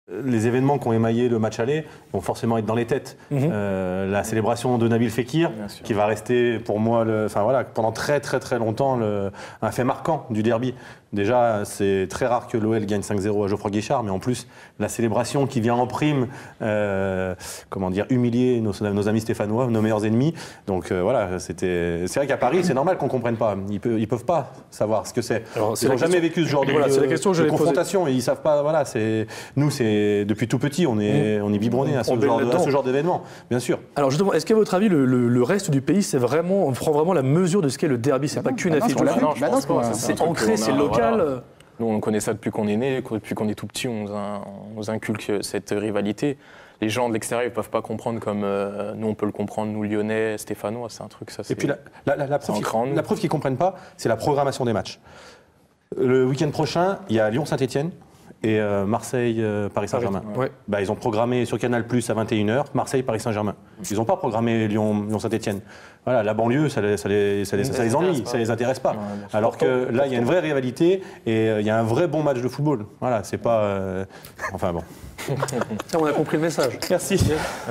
Les événements qui ont émaillé le match aller vont forcément être dans les têtes. La célébration de Nabil Fekir, qui va rester pour moi, pendant très longtemps, un fait marquant du derby. Déjà, c'est très rare que l'OL gagne 5-0 à Geoffroy Guichard, mais en plus, la célébration qui vient en prime, humilier nos amis stéphanois, nos meilleurs ennemis. Donc c'est vrai qu'à Paris, c'est normal qu'on ne comprenne pas. Ils peuvent pas savoir ce que c'est. Ils n'ont jamais vécu ce genre de confrontation. Et ils savent pas. Nous, c'est depuis tout petit, on est biberonnés à ce genre d'événement, bien sûr. Alors justement, est-ce qu'à votre avis, le reste du pays, on prend vraiment la mesure de ce qu'est le derby? C'est pas qu'une affiche. C'est ancré, c'est local. Nous, on connaît ça depuis qu'on est né, depuis qu'on est tout petit, on nous inculque cette rivalité. Les gens de l'extérieur ne peuvent pas comprendre comme nous, on peut le comprendre, nous, Lyonnais, Stéphanois, c'est un truc, ça. Et puis la preuve qu'ils ne comprennent pas, c'est la programmation des matchs. Le week-end prochain, il y a Lyon-Saint-Etienne et Marseille-Paris Saint-Germain. Ils ont programmé sur Canal+ à 21h, Marseille-Paris Saint-Germain. Ils n'ont pas programmé Lyon-Saint-Etienne. Voilà, la banlieue, ça les ennuie, ça les intéresse pas. Alors que là, il y a une vraie rivalité et il y a un vrai bon match de football. Voilà, c'est pas... Enfin bon. On a compris le message. Merci.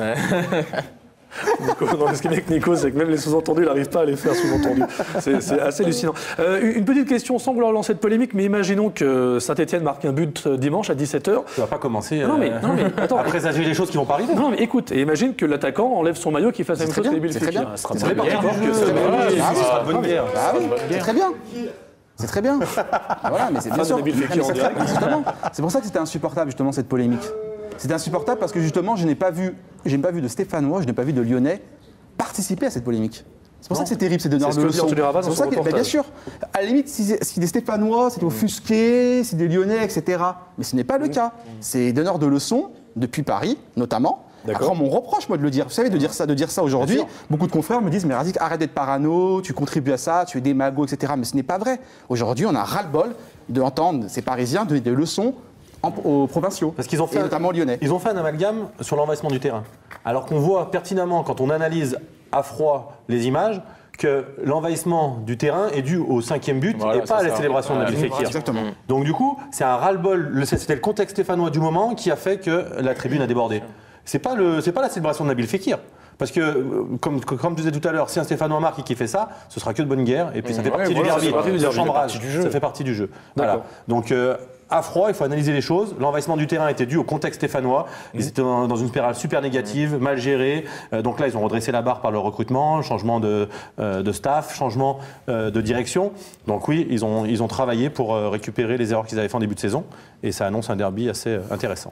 Ce qui est avec Nico, c'est que même les sous-entendus, il n'arrive pas à les faire sous-entendus. C'est assez hallucinant. Une petite question, sans vouloir lancer de polémique, mais imaginons que Saint-Etienne marque un but dimanche à 17h. Ça va pas commencer non, mais attends, à présager les choses qui vont pas arriver. Non, mais écoute, et imagine que l'attaquant enlève son maillot, qu'il fasse la même chose que Nabil Fekir. C'est très bien. Ce bonne guerre. Ah oui, c'est très bien. C'est très bien. Voilà, mais c'est bien sûr. C'est pour ça que c'était insupportable, justement, cette polémique. C'était insupportable parce que, justement, je n'ai pas vu de Stéphanois, je n'ai pas vu de Lyonnais participer à cette polémique. C'est pour ça que c'est terrible, ces donneurs de leçons. C'est pour ça que, bien sûr, à la limite, si des Stéphanois, c'était offusqués, si des Lyonnais, etc. Mais ce n'est pas le cas. C'est donneurs de leçons, depuis Paris, notamment. Après, on me reproche, moi, de le dire. Vous savez, de dire ça aujourd'hui, beaucoup de confrères me disent, mais Razik, arrête d'être parano, tu contribues à ça, tu es démago, etc. Mais ce n'est pas vrai. Aujourd'hui, on a ras-le-bol d'entendre ces Parisiens donner des leçons aux provinciaux, parce qu'ils ont fait notamment lyonnais. Ils ont fait un amalgame sur l'envahissement du terrain. Alors qu'on voit pertinemment, quand on analyse à froid les images, que l'envahissement du terrain est dû au 5e but et pas à la célébration de Nabil Fekir. Exactement. Donc du coup, c'est un ras-le-bol. C'était le contexte stéphanois du moment qui a fait que la tribune a débordé. C'est pas la célébration de Nabil Fekir. Parce que, comme je disais tout à l'heure, si un Stéphanois marque et qui fait ça, ce sera que de bonne guerre. Et puis ça fait partie du derby, ça chambrage, ça fait partie du jeu. Voilà. Donc à froid, il faut analyser les choses. L'envahissement du terrain était dû au contexte stéphanois. Ils étaient dans une spirale super négative, mal gérée. Donc là, ils ont redressé la barre par le recrutement, changement de staff, changement de direction. Donc oui, ils ont travaillé pour récupérer les erreurs qu'ils avaient fait en début de saison. Et ça annonce un derby assez intéressant.